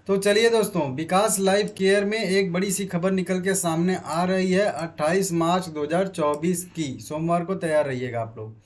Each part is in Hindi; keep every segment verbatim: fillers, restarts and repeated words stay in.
तो चलिए दोस्तों, विकास लाइफ केयर में एक बड़ी सी खबर निकल के सामने आ रही है। अट्ठाईस मार्च दो हज़ार चौबीस की सोमवार को तैयार रहिएगा आप लोग।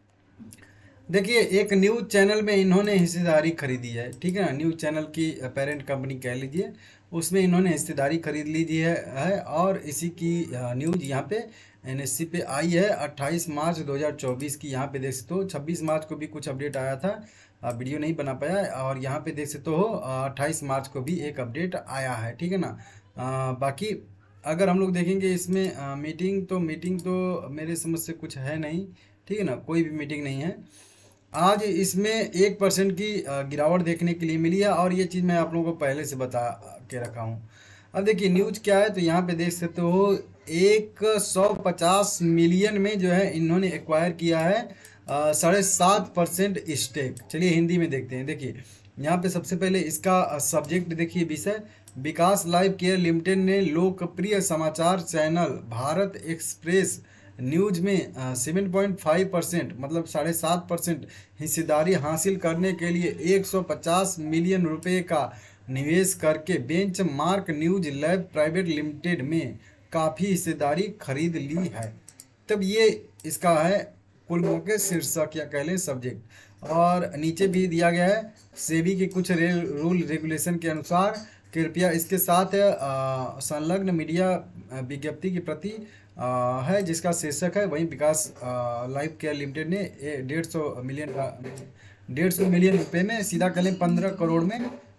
देखिए, एक न्यूज़ चैनल में इन्होंने हिस्सेदारी खरीदी है, ठीक है ना। न्यूज़ चैनल की पेरेंट कंपनी कह लीजिए, उसमें इन्होंने हिस्सेदारी खरीद लीजिए है, है और इसी की न्यूज़ यहाँ पे एनएससी पे आई है अट्ठाईस मार्च दो हज़ार चौबीस की। यहाँ पे देख सकते हो छब्बीस मार्च को भी कुछ अपडेट आया था, आ, वीडियो नहीं बना पाया। और यहाँ पे देख सकते हो अट्ठाईस मार्च को भी एक अपडेट आया है, ठीक है ना। आ, बाकी अगर हम लोग देखेंगे इसमें आ, मीटिंग तो मीटिंग तो मेरे समझ से कुछ है नहीं, ठीक है ना। कोई भी मीटिंग नहीं है। आज इसमें एक परसेंट की अ, गिरावट देखने के लिए मिली है और ये चीज़ मैं आप लोगों को पहले से बता के रखा हूँ। अब देखिए न्यूज क्या है, तो यहाँ पे देख सकते हो एक सौ पचास मिलियन में जो है इन्होंने एक्वायर किया है अ, साढ़े सात परसेंट स्टेक। चलिए हिंदी में देखते हैं। देखिए यहाँ पे सबसे पहले इसका सब्जेक्ट देखिए, विषय विकास लाइफ केयर लिमिटेड ने लोकप्रिय समाचार चैनल भारत एक्सप्रेस न्यूज में सेवन पॉइंट फाइव परसेंट मतलब साढ़े सात परसेंट हिस्सेदारी हासिल करने के लिए एक सौ पचास मिलियन रुपए का निवेश करके benchmark news lab private limited में काफ़ी हिस्सेदारी खरीद ली है। तब ये इसका है कुल मिला के शीर्षक या कह लें सब्जेक्ट। और नीचे भी दिया गया है सेबी के कुछ रूल रेगुलेशन के अनुसार कृपया इसके साथ अ, संलग्न मीडिया अ, विज्ञप्ति के प्रति अ, है, जिसका शीर्षक है वहीं विकास लाइफ केयर लिमिटेड ने डेढ़ सौ मिलियन का डेढ़ सौ मिलियन रुपए में सीधा कह लें पंद्रह करोड़ में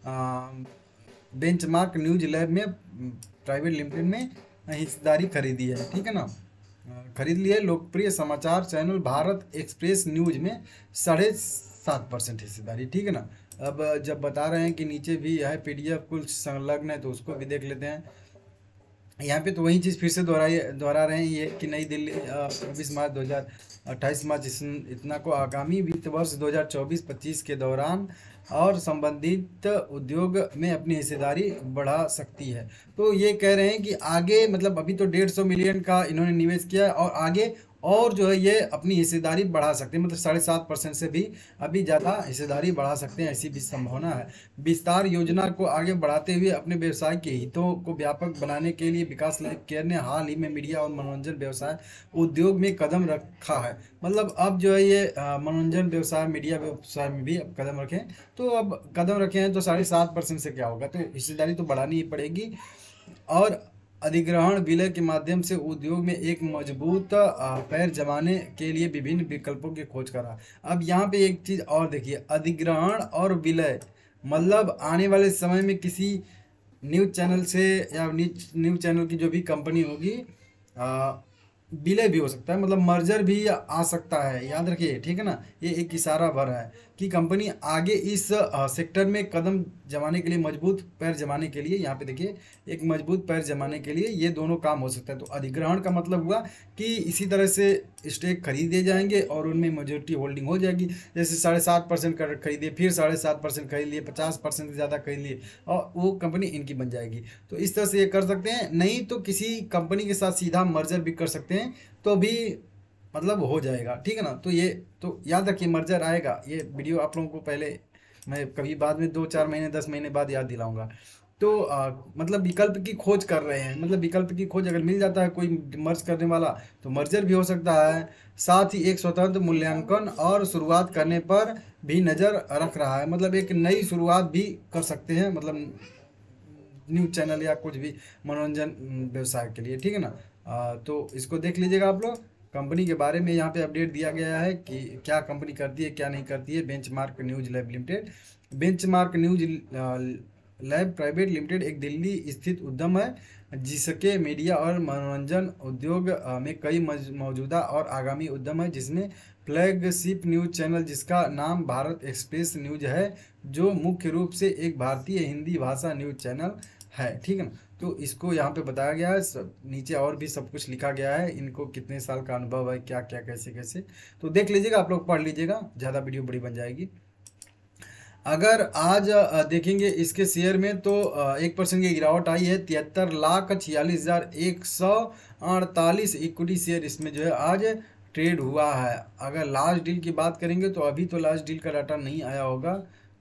बेंचमार्क न्यूज लैब में प्राइवेट लिमिटेड में हिस्सेदारी खरीदी है, ठीक है ना। अ, खरीद ली है लोकप्रिय समाचार चैनल भारत एक्सप्रेस न्यूज में साढ़े सात परसेंट हिस्सेदारी, ठीक है ना। अब जब बता रहे हैं कि नीचे भी है पीडीएफ कुछ संलग्न है, तो उसको भी देख लेते हैं। यहाँ पे तो वही चीज़ फिर से दोहराई दोहरा रहे हैं ये कि नई दिल्ली छब्बीस मार्च दो हज़ार अट्ठाईस मार्च इस, इतना को आगामी वित्त वर्ष दो हज़ार चौबीस पच्चीस के दौरान और संबंधित उद्योग में अपनी हिस्सेदारी बढ़ा सकती है। तो ये कह रहे हैं कि आगे मतलब अभी तो डेढ़ सौ मिलियन का इन्होंने निवेश किया है और आगे और जो है ये अपनी हिस्सेदारी बढ़ा सकते हैं, मतलब साढ़े सात परसेंट से भी अभी ज़्यादा हिस्सेदारी बढ़ा सकते हैं, ऐसी भी संभावना है। विस्तार योजना को आगे बढ़ाते हुए अपने व्यवसाय के हितों को व्यापक बनाने के लिए विकास लाइफ केयर ने हाल ही में मीडिया और मनोरंजन व्यवसाय उद्योग में कदम रखा है। मतलब अब जो है ये अ, मनोरंजन व्यवसाय मीडिया व्यवसाय में भी अब कदम रखें, तो अब कदम रखे हैं तो साढ़े सात परसेंट से क्या होगा, तो हिस्सेदारी तो बढ़ानी ही पड़ेगी। और अधिग्रहण विलय के माध्यम से उद्योग में एक मजबूत अ, पैर जमाने के लिए विभिन्न विकल्पों की खोज करा। अब यहाँ पे एक चीज़ और देखिए, अधिग्रहण और विलय मतलब आने वाले समय में किसी न्यूज़ चैनल से या न्यूज न्यूज़ चैनल की जो भी कंपनी होगी अ, विलय भी हो सकता है, मतलब मर्जर भी आ सकता है, याद रखिए, ठीक है ना। ये एक इशारा भर है कि कंपनी आगे इस अ, सेक्टर में कदम जमाने के लिए, मजबूत पैर जमाने के लिए, यहाँ पे देखिए एक मजबूत पैर जमाने के लिए ये दोनों काम हो सकता है। तो अधिग्रहण का मतलब हुआ कि इसी तरह से स्टेक खरीदे जाएंगे और उनमें मेजोरिटी होल्डिंग हो जाएगी। जैसे साढ़े सात परसेंट कर खरीदिए, फिर साढ़े सात परसेंट खरीद लिए, पचास परसेंट से ज़्यादा खरीद लिए और वो कंपनी इनकी बन जाएगी। तो इस तरह से ये कर सकते हैं, नहीं तो किसी कंपनी के साथ सीधा मर्जर भी कर सकते हैं, तो भी मतलब हो जाएगा, ठीक है ना। तो ये तो याद रखिए मर्जर आएगा। ये वीडियो आप लोगों को पहले मैं कभी बाद में दो चार महीने दस महीने बाद याद दिलाऊंगा। तो आ, मतलब विकल्प की खोज कर रहे हैं, मतलब विकल्प की खोज अगर मिल जाता है कोई मर्ज करने वाला तो मर्जर भी हो सकता है। साथ ही एक स्वतंत्र मूल्यांकन और शुरुआत करने पर भी नज़र रख रहा है, मतलब एक नई शुरुआत भी कर सकते हैं, मतलब न्यूज़ चैनल या कुछ भी मनोरंजन व्यवसाय के लिए, ठीक है ना। आ, तो इसको देख लीजिएगा आप लोग। कंपनी के बारे में यहाँ पे अपडेट दिया गया है कि क्या कंपनी करती है क्या नहीं करती है। Benchmark news lab limited benchmark news lab private limited एक दिल्ली स्थित उद्यम है जिसके मीडिया और मनोरंजन उद्योग अ, में कई मज- मौजूदा और आगामी उद्यम है, जिसमें फ्लैगशिप न्यूज चैनल जिसका नाम भारत एक्सप्रेस न्यूज है, जो मुख्य रूप से एक भारतीय हिंदी भाषा न्यूज चैनल है, ठीक है ना। तो इसको यहाँ पे बताया गया है, सब नीचे और भी सब कुछ लिखा गया है, इनको कितने साल का अनुभव है, क्या क्या कैसे कैसे, तो देख लीजिएगा आप लोग, पढ़ लीजिएगा, ज़्यादा वीडियो बड़ी बन जाएगी। अगर आज अ, देखेंगे इसके शेयर में तो अ, एक परसेंट की गिरावट आई है, तिहत्तर लाख छियालीस हजार एक सौ अड़तालीस इक्विटी शेयर इसमें जो है आज ट्रेड हुआ है। अगर लास्ट डील की बात करेंगे तो अभी तो लास्ट डील का डाटा नहीं आया होगा,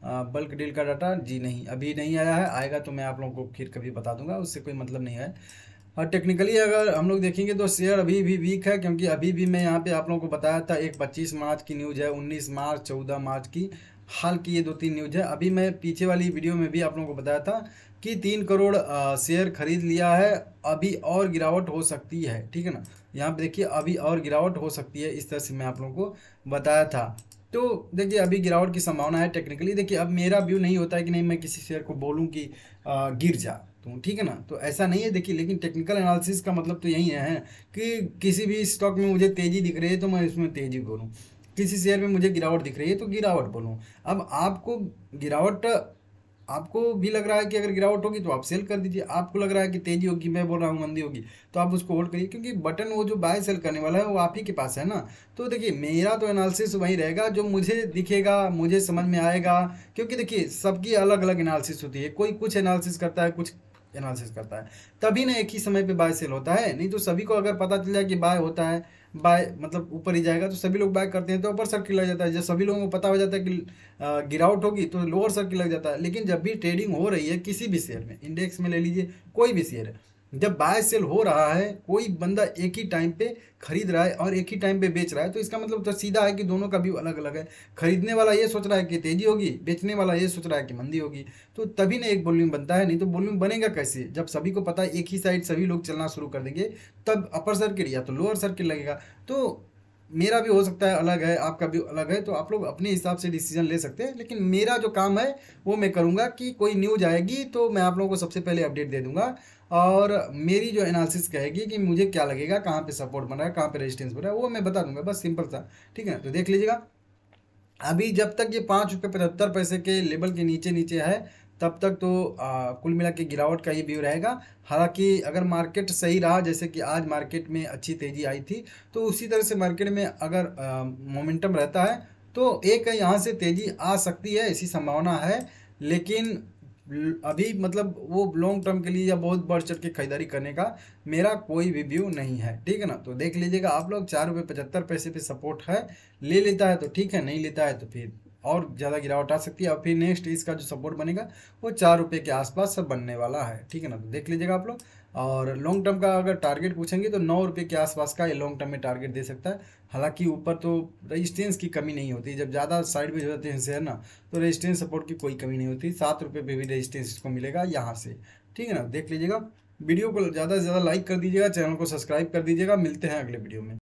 बल्क डील का डाटा, जी नहीं अभी नहीं आया है, आएगा तो मैं आप लोगों को फिर कभी बता दूंगा, उससे कोई मतलब नहीं है। और टेक्निकली अगर हम लोग देखेंगे तो शेयर अभी भी वीक है, क्योंकि अभी भी मैं यहाँ पे आप लोगों को बताया था, एक पच्चीस मार्च की न्यूज़ है, उन्नीस मार्च, चौदह मार्च की, हाल की ये दो तीन न्यूज़ है। अभी मैं पीछे वाली वीडियो में भी आप लोगों को बताया था कि तीन करोड़ अ, शेयर खरीद लिया है, अभी और गिरावट हो सकती है, ठीक है ना। यहाँ पे देखिए अभी और गिरावट हो सकती है, इस तरह से मैं आप लोगों को बताया था। तो देखिए अभी गिरावट की संभावना है टेक्निकली। देखिए अब मेरा व्यू नहीं होता है कि नहीं मैं किसी शेयर को बोलूँ कि आ, गिर जा, तो ठीक है ना, तो ऐसा नहीं है देखिए। लेकिन टेक्निकल एनालिसिस का मतलब तो यही है कि किसी भी स्टॉक में मुझे तेज़ी दिख रही है तो मैं इसमें तेज़ी बोलूँ, किसी शेयर में मुझे गिरावट दिख रही है तो गिरावट बोलूँ। अब आपको गिरावट, आपको भी लग रहा है कि अगर गिरावट होगी तो आप सेल कर दीजिए, आपको लग रहा है कि तेजी होगी, मैं बोल रहा हूँ मंदी होगी, तो आप उसको होल्ड करिए, क्योंकि बटन वो जो बाय सेल करने वाला है वो आप ही के पास है ना। तो देखिए मेरा तो एनालिसिस वही रहेगा जो मुझे दिखेगा, मुझे समझ में आएगा, क्योंकि देखिए सबकी अलग अलग एनालिसिस होती है, कोई कुछ एनालिसिस करता है, कुछ एनालिसिस करता है, तभी ना एक ही समय पे बाय सेल होता है। नहीं तो सभी को अगर पता चल जाए कि बाय होता है, बाय मतलब ऊपर ही जाएगा, तो सभी लोग बाय करते हैं तो अपर सर्किल लग जाता है। जब सभी लोगों को पता हो जाता है कि अ, गिरावट होगी तो लोअर सर्किल लग जाता है। लेकिन जब भी ट्रेडिंग हो रही है किसी भी शेयर में, इंडेक्स में ले लीजिए, कोई भी शेयर है, जब बाय सेल हो रहा है, कोई बंदा एक ही टाइम पे खरीद रहा है और एक ही टाइम पे बेच रहा है, तो इसका मतलब तो सीधा है कि दोनों का व्यू अलग अलग है। खरीदने वाला ये सोच रहा है कि तेजी होगी, बेचने वाला ये सोच रहा है कि मंदी होगी, तो तभी ना एक वॉल्यूम बनता है। नहीं तो वॉल्यूम बनेगा कैसे, जब सभी को पता है एक ही साइड सभी लोग चलना शुरू कर देंगे, तब अपर सर्किल या तो लोअर सर्किल लगेगा। तो मेरा भी हो सकता है अलग है, आपका भी अलग है, तो आप लोग अपने हिसाब से डिसीजन ले सकते हैं। लेकिन मेरा जो काम है वो मैं करूँगा कि कोई न्यूज़ आएगी तो मैं आप लोगों को सबसे पहले अपडेट दे दूंगा, और मेरी जो एनालिसिस कहेगी कि मुझे क्या लगेगा, कहाँ पे सपोर्ट बन रहा है, कहाँ पे रेजिस्टेंस बन रहा है, वो मैं बता दूंगा, बस सिंपल सा, ठीक है। तो देख लीजिएगा अभी जब तक ये पाँच रुपये पचहत्तर पैसे के लेवल के नीचे नीचे है, तब तक तो आ, कुल मिला के गिरावट का ही व्यू रहेगा। हालांकि अगर मार्केट सही रहा, जैसे कि आज मार्केट में अच्छी तेज़ी आई थी, तो उसी तरह से मार्केट में अगर मोमेंटम रहता है तो एक यहाँ से तेज़ी आ सकती है, ऐसी संभावना है। लेकिन अभी मतलब वो लॉन्ग टर्म के लिए या बहुत बढ़ चढ़ के खरीदारी करने का मेरा कोई भी व्यू नहीं है, ठीक है ना। तो देख लीजिएगा आप लोग, चार रुपये पचहत्तर पैसे पे सपोर्ट है, ले लेता है तो ठीक है, नहीं लेता है तो फिर और ज़्यादा गिरावट आ सकती है। और फिर नेक्स्ट इसका जो सपोर्ट बनेगा वो चार रुपये के आसपास सब बनने वाला है, ठीक है ना। तो देख लीजिएगा आप लोग। और लॉन्ग टर्म का अगर टारगेट पूछेंगे तो नौ रुपये के आसपास का ये लॉन्ग टर्म में टारगेट दे सकता है। हालांकि ऊपर तो रेजिस्टेंस की कमी नहीं होती, जब ज़्यादा साइड में हो जाते हैं शेयर ना, तो रेजिस्टेंस सपोर्ट की कोई कमी नहीं होती, सात रुपये पे भी रेजिस्टेंस इसको मिलेगा यहाँ से, ठीक है ना। देख लीजिएगा, वीडियो को ज़्यादा से ज़्यादा लाइक कर दीजिएगा, चैनल को सब्सक्राइब कर दीजिएगा। मिलते हैं अगले वीडियो में।